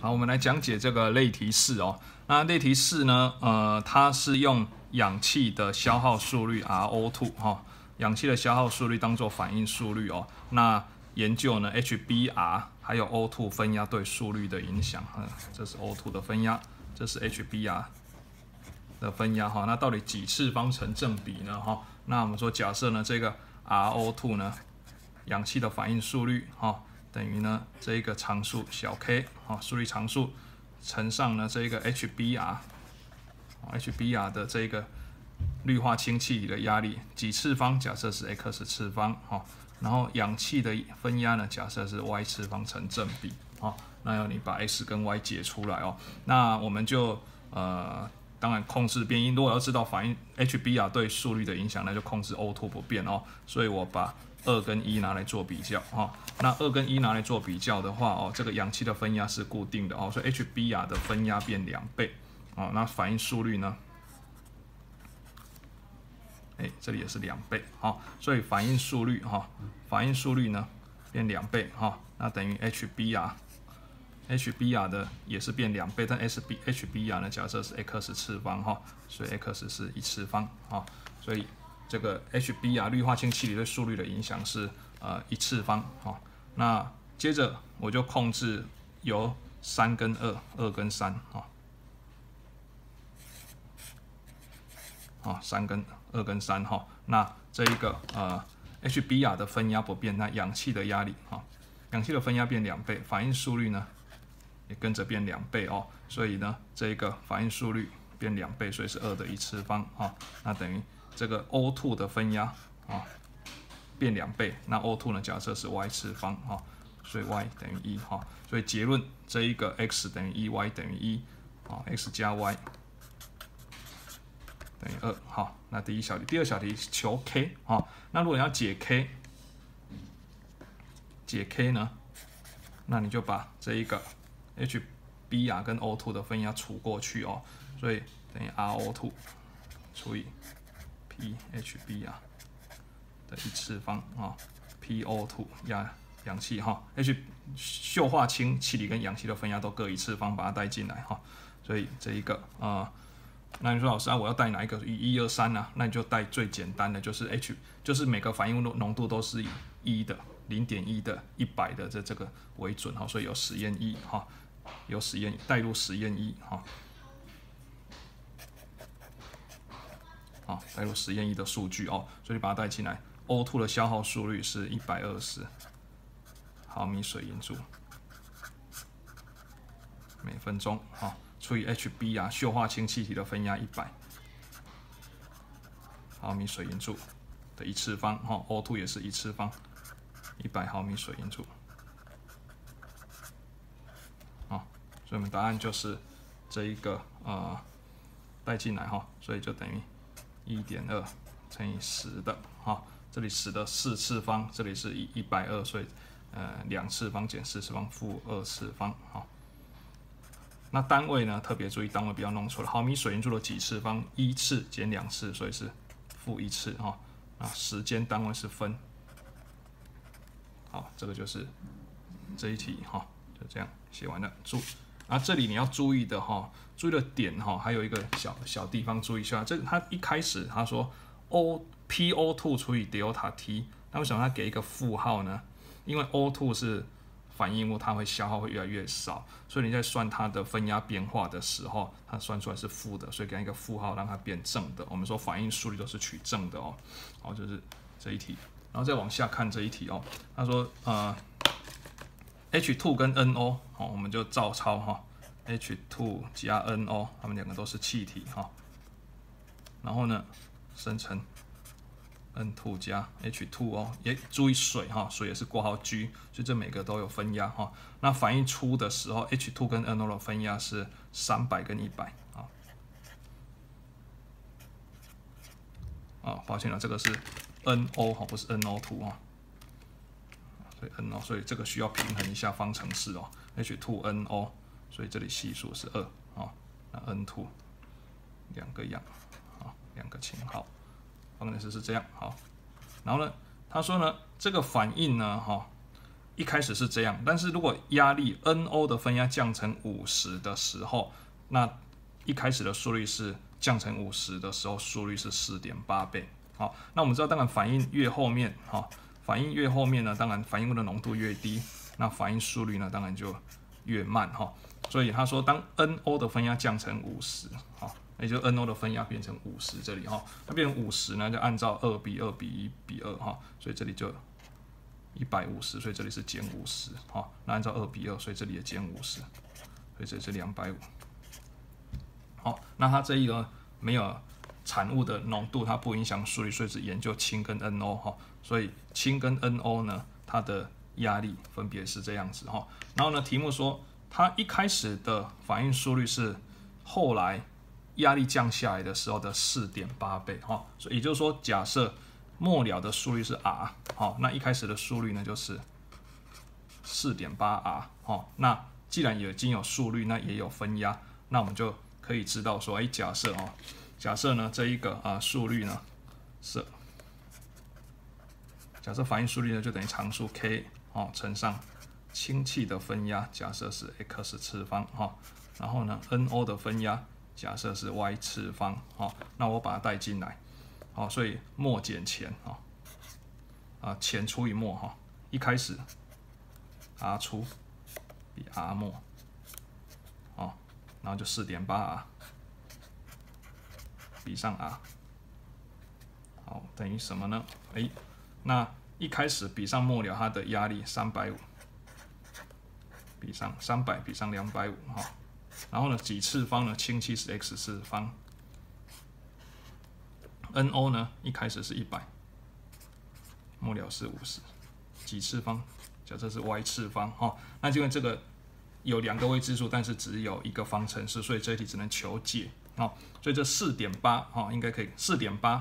好，我们来讲解这个类题4哦。那类题4呢，它是用氧气的消耗速率 RO2 哈，氧气的消耗速率当做反应速率哦。那研究呢 HBr 还有 O2 分压对速率的影响。这是 O2 的分压，这是 HBr 的分压哈。那到底几次方成正比呢？哈，那我们说假设呢这个 RO2 呢，氧气的反应速率哈。等于呢这一个常数小 k 速率常数乘上呢这一个 HBr 的这个氯化氢气体的压力几次方，假设是 x 次方然后氧气的分压呢假设是 y 次方成正比那要你把 x 跟 y 解出来哦。那我们就当然控制变因，如果要知道反应 HBr 对速率的影响，那就控制 O2 不变哦。所以我把2跟1拿来做比较那2跟1拿来做比较的话这个氧气的分压是固定的所以 HBr 的分压变2倍那反应速率呢？这里也是2倍所以反应速率呢变2倍那等于 HBr 的也是变2倍，但 HBr 呢假设是 x 次方所以 x 是1次方所以这个 HBr 氯化氢气体对速率的影响是1次方那接着我就控制由3跟2跟33跟2跟3那这一个HBr 的分压不变，那氧气的压力氧气的分压变2倍，反应速率呢也跟着变2倍所以呢这一个反应速率变2倍，所以是2的1次方那等于这个 O2 的分压变2倍，那 O2 呢假设是 y 次方所以 y 等于1所以结论这一个 x 等于1 y 等于1x 加 y 等于2那第一小题，第二小题求 k 那如果你要解 k 呢，那你就把这一个 HBr 跟 O2 的分压除过去所以等于 RO2 除以 PHBr 的1次方PO2 氧气溴化氢气体跟氧气的分压都各1次方，把它带进来所以这一个那你说老师我要带哪一个1、2、3呢？那你就带最简单的，就是每个反应浓度都是以1的、0.1的、100的这个为准所以有实验1有实验带入实验1带入实验1的数据所以把它带进来。O2 的消耗速率是120毫米水银柱每分钟除以 HBr 溴化氢气体的分压100毫米水银柱的1次方O2 也是1次方100毫米水银柱所以我们答案就是这一个带进来所以就等于 1.2 乘以10的这里10的4次方，这里是120，所以2次方减4次方负2次方那单位呢特别注意单位不要弄错了，毫米水银柱的几次方1次减2次，所以是负1次那时间单位是分这个就是这一题就这样写完了。这里你要注意的注意的点还有一个小地方注意一下，这他一开始他说 PO2 除以 delta T， 那为什么他给一个负号呢？因为 O2 是反应物，它会消耗会越来越少，所以你在算它的分压变化的时候，它算出来是负的，所以给它一个负号让它变正的。我们说反应速率都是取正的就是这一题。然后再往下看这一题他说H2 跟 NO 我们就照抄H2 加 NO， 它们两个都是气体然后呢生成 N2 加 H2 也注意水水也是括号 G， 所以这每个都有分压那反应初的时候 H2 跟 NO 的分压是300跟100抱歉了，这个是 NO 不是 NO2 所以 NO， 所以这个需要平衡一下方程式H2NO， 所以这里系数是2那 N2 两个氧两个氢方程式是这样然后呢他说呢这个反应呢一开始是这样，但是如果压力 NO 的分压降成50的时候，那一开始的速率是降成50的时候，速率是4.8倍。好，那我们知道，当然反应越后面，反应越后面呢，当然反应物的浓度越低，那反应速率呢，当然就越慢所以他说，当 NO 的分压降成50，也就是 NO 的分压变成50，这里它变成50呢，就按照2:2:1:2所以这里就150，所以这里是减50，那按照2:2，所以这里也减50，所以这里是250。好，那它这一个没有产物的浓度，它不影响速率，所以只研究氢跟 NO 所以氢跟 NO 呢，它的压力分别是这样子然后呢，题目说它一开始的反应速率是后来压力降下来的时候的4.8倍所以也就是说，假设末了的速率是 R 那一开始的速率呢就是4.8R 那既然已经有速率，那也有分压，那我们就可以知道说，假设呢这一个速率呢是，假设反应速率呢就等于常数 k 乘上氢气的分压，假设是 x 次方然后呢 NO 的分压假设是 y 次方那我把它带进来所以末减前前除以末一开始 R 初比 R 末然后就4.8R 比上 R 好等于什么呢？那一开始比上末了它的压力350，比上300比上250然后呢几次方呢？氢气是 x 次方 ，NO 呢一开始是100，末了是50，几次方？假设是 y 次方那因为这个有2个未知数，但是只有1个方程式，所以这一题只能求解所以这4.8应该可以4.8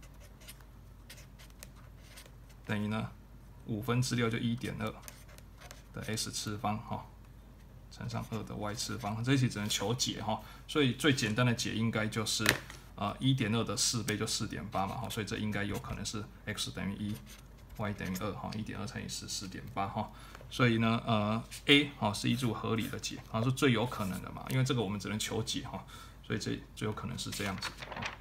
等于呢6/5就1.2的 s 次方乘上2的 y 次方，这一题只能求解所以最简单的解应该就是1.2的4倍就4.8嘛所以这应该有可能是 x 等于1，y 等于2，1.2乘以4，4.8所以呢A 是一组合理的解是最有可能的嘛，因为这个我们只能求解所以这最有可能是这样子